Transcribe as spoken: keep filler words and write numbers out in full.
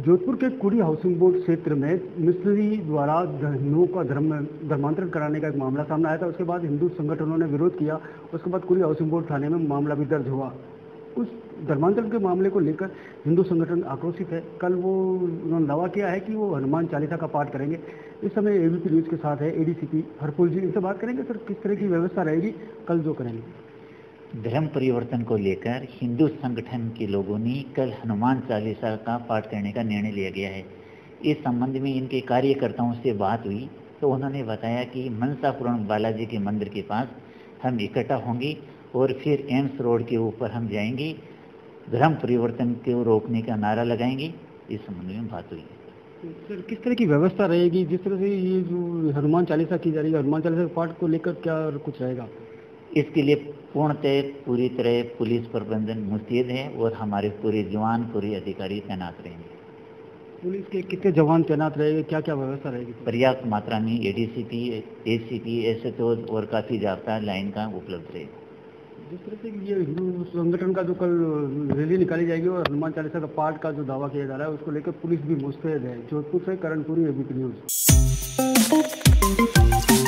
जोधपुर के कुड़ी housing board क्षेत्र में मिस्त्री द्वारा हिंदुओं का धर्म धर्मांतरण कराने का एक मामला सामने आया था। उसके बाद हिंदू संगठनों ने विरोध किया। उसके बाद कुड़ी हाउसिंग बोर्ड थाने में मामला भी दर्ज हुआ। उस धर्मांतरण के मामले को लेकर हिंदू संगठन आक्रोशित है। कल वो उन्होंने दावा किया है कि वो हनुमान चालीसा का पाठ करेंगे। इस समय एबीपी न्यूज़ के साथ है एडीसीपी हरपुल जी, इनसे बात करेंगे। सर, किस तरह की व्यवस्था रहेगी कल जो करेंगे? धर्म परिवर्तन को लेकर हिंदू संगठन के लोगों ने कल हनुमान चालीसा का पाठ करने का निर्णय लिया गया है। इस संबंध में इनके कार्यकर्ताओं से बात हुई तो उन्होंने बताया कि मनसापुरम बालाजी के मंदिर के पास हम इकट्ठा होंगे और फिर एम्स रोड के ऊपर हम जाएंगे, धर्म परिवर्तन को रोकने का नारा लगाएंगे। इस संबंध में बात हुई। सर, किस तरह की व्यवस्था रहेगी? जिस तरह से ये जो हनुमान चालीसा की जा रही है, हनुमान चालीसा के पाठ को लेकर क्या कुछ रहेगा? इसके लिए पूर्णतः पूरी तरह पुलिस प्रबंधन मुस्तैद है और हमारे पूरे जवान पूरे अधिकारी तैनात रहेंगे। पुलिस के कितने जवान तैनात रहेंगे? क्या क्या व्यवस्था रहेगी? पर्याप्त मात्रा में एडीसीपी, एसीपी, एसएचओ और काफ़ी जाब्ता लाइन का उपलब्ध रहेगा। जिस तरह से ये हिंदू संगठन का जो कल रैली निकाली जाएगी और हनुमान चालीसा का पाठ का जो दावा किया जा रहा है उसको लेकर पुलिस भी मुस्तैद है। जोधपुर से करण पुरी, एबीपी न्यूज़।